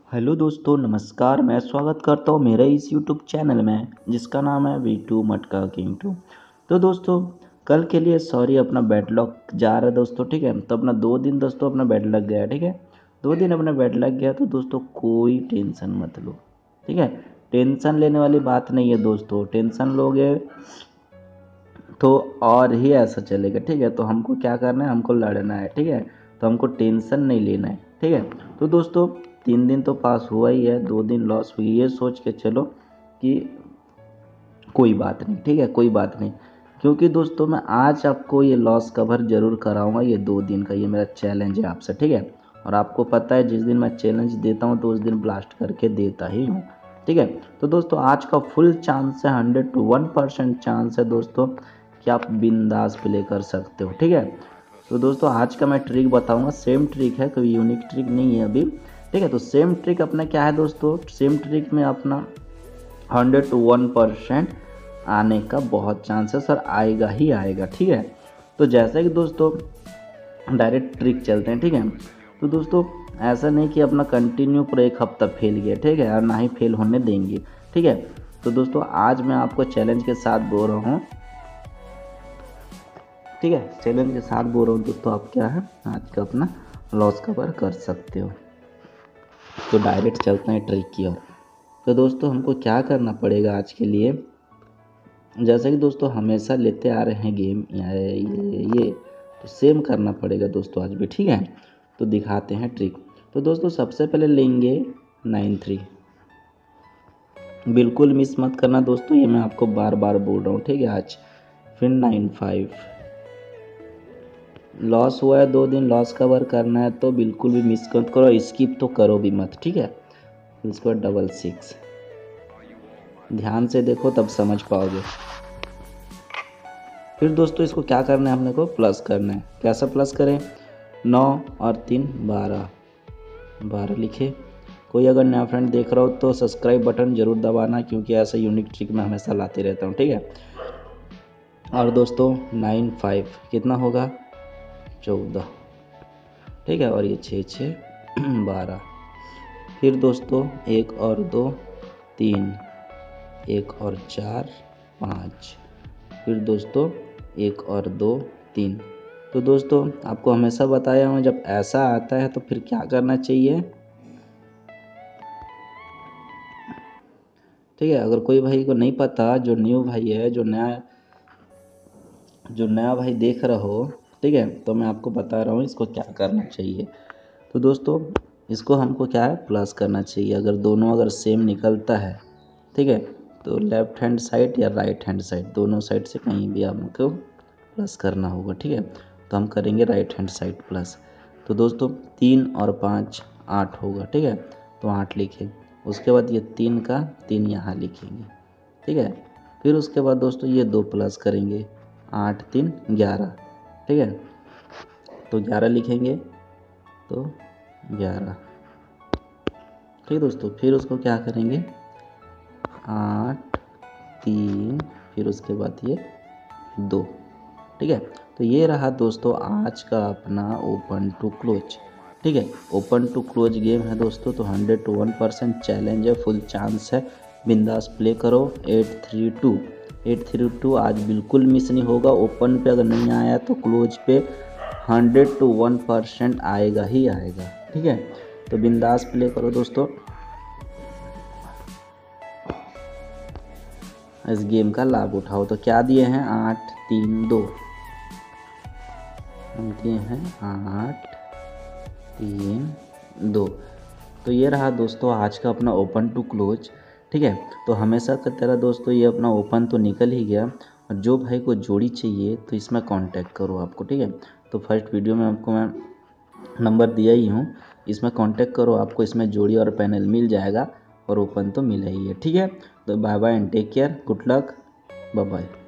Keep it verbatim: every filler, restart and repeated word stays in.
Hello दोस्तों, नमस्कार। मैं स्वागत करता हूँ मेरे इस यूट्यूब चैनल में जिसका नाम है V two Matka king two. तो दोस्तों, कल के लिए सॉरी, अपना बैडलॉग जा रहा है दोस्तों। ठीक है, तो अपना दो दिन दोस्तों अपना बैड लग गया। ठीक है, दो दिन अपना बैड लग गया। तो दोस्तों कोई टेंशन मत लो। ठीक है, टेंशन लेने वाली बात नहीं है दोस्तों। टेंशन लोगे तो और ही ऐसा चलेगा। ठीक है, तो हमको क्या करना है, हमको लड़ना है। ठीक है, तो हमको टेंशन नहीं लेना है। ठीक है, तो दोस्तों तीन दिन तो पास हुआ ही है, दो दिन लॉस हुई, ये सोच के चलो कि कोई बात नहीं। ठीक है, कोई बात नहीं, क्योंकि दोस्तों मैं आज आपको ये लॉस कवर ज़रूर कराऊंगा। ये दो दिन का ये मेरा चैलेंज है आपसे। ठीक है, और आपको पता है जिस दिन मैं चैलेंज देता हूँ तो उस दिन ब्लास्ट करके देता ही हूँ। ठीक है, तो दोस्तों आज का फुल चांस है, hundred two one percent chance है दोस्तों कि आप बिंदास प्ले कर सकते हो। ठीक है, तो दोस्तों आज का मैं ट्रिक बताऊंगा। सेम ट्रिक है, कोई यूनिक ट्रिक नहीं है अभी। ठीक है, तो सेम ट्रिक अपना क्या है दोस्तों, सेम ट्रिक में अपना हंड्रेड टू वन परसेंट आने का बहुत चांस है सर, आएगा ही आएगा। ठीक है, तो जैसे कि दोस्तों डायरेक्ट ट्रिक चलते हैं। ठीक है, तो दोस्तों ऐसा नहीं कि अपना कंटिन्यू पूरा एक हफ्ता फेल गया। ठीक है, और ना ही फेल होने देंगे। ठीक है, तो दोस्तों आज मैं आपको चैलेंज के साथ बोल रहा हूँ। ठीक है, चैलेंज के साथ बोल रहा हूँ दोस्तों, आप क्या है आज का अपना लॉस कवर कर सकते हो। तो डायरेक्ट चलते हैं ट्रिक की ओर। तो दोस्तों हमको क्या करना पड़ेगा आज के लिए, जैसे कि दोस्तों हमेशा लेते आ रहे हैं गेम ये ये ये तो सेम करना पड़ेगा दोस्तों आज भी। ठीक है, तो दिखाते हैं ट्रिक। तो दोस्तों सबसे पहले लेंगे नाइन थ्री, बिल्कुल मिस मत करना दोस्तों, ये मैं आपको बार बार बोल रहा हूँ। ठीक है, आज फिर नाइन फाइव, लॉस हुआ है दो दिन, लॉस कवर करना है तो बिल्कुल भी मिस मत करो, स्किप तो करो भी मत। ठीक है, इसको डबल सिक्स, ध्यान से देखो तब समझ पाओगे। फिर दोस्तों इसको क्या करना है, हमने को प्लस करना है। कैसा प्लस करें, नौ और तीन बारह, बारह लिखे। कोई अगर नया फ्रेंड देख रहा हो तो सब्सक्राइब बटन जरूर दबाना, क्योंकि ऐसा यूनिक ट्रिक मैं हमेशा लाते रहता हूँ। ठीक है, और दोस्तों नाइन फाइव कितना होगा, चौदह। ठीक है, और ये छः छः बारह। फिर दोस्तों एक और दो तीन, एक और चार पाँच। फिर दोस्तों एक और दो तीन। तो दोस्तों आपको हमेशा बताया हूँ, जब ऐसा आता है तो फिर क्या करना चाहिए। ठीक है, अगर कोई भाई को नहीं पता, जो न्यू भाई है, जो नया जो नया भाई देख रहा हो, ठीक है, तो मैं आपको बता रहा हूँ इसको क्या करना चाहिए। तो दोस्तों इसको हमको क्या है, प्लस करना चाहिए। अगर दोनों अगर सेम निकलता है, ठीक है, तो लेफ्ट हैंड साइड या राइट हैंड साइड, दोनों साइड से कहीं भी हमको प्लस करना होगा। ठीक है, तो हम करेंगे राइट हैंड साइड प्लस। तो दोस्तों तीन और पाँच आठ होगा। ठीक है, तो आठ लिखें। उसके बाद ये तीन का तीन यहाँ लिखेंगे। ठीक है, फिर उसके बाद दोस्तों ये दो प्लस करेंगे, आठ तीन ग्यारह। ठीक है, तो ग्यारह लिखेंगे, तो ग्यारह। ठीक दोस्तों, फिर उसको क्या करेंगे, आठ तीन, फिर उसके बाद ये दो। ठीक है, तो ये रहा दोस्तों आज का अपना ओपन टू क्लोज। ठीक है, ओपन टू क्लोज गेम है दोस्तों, तो hundred two one percent challenge है, फुल चांस है, बिंदास प्ले करो। Eight three two eight three two आज बिल्कुल मिस नहीं होगा। ओपन पे अगर नहीं आया तो क्लोज पे हंड्रेड टू वन परसेंट आएगा ही आएगा। ठीक है, तो बिंदास प्ले करो दोस्तों, इस गेम का लाभ उठाओ। तो क्या दिए हैं, आठ तीन दो, दिए हैं आठ तीन दो। तो ये रहा दोस्तों आज का अपना ओपन टू क्लोज। ठीक है, तो हमेशा की तरह दोस्तों ये अपना ओपन तो निकल ही गया, और जो भाई को जोड़ी चाहिए तो इसमें कांटेक्ट करो आपको। ठीक है, तो फर्स्ट वीडियो में आपको मैं नंबर दिया ही हूँ, इसमें कांटेक्ट करो, आपको इसमें जोड़ी और पैनल मिल जाएगा, और ओपन तो मिला ही है। ठीक है, तो bye bye and take care, good luck, bye bye.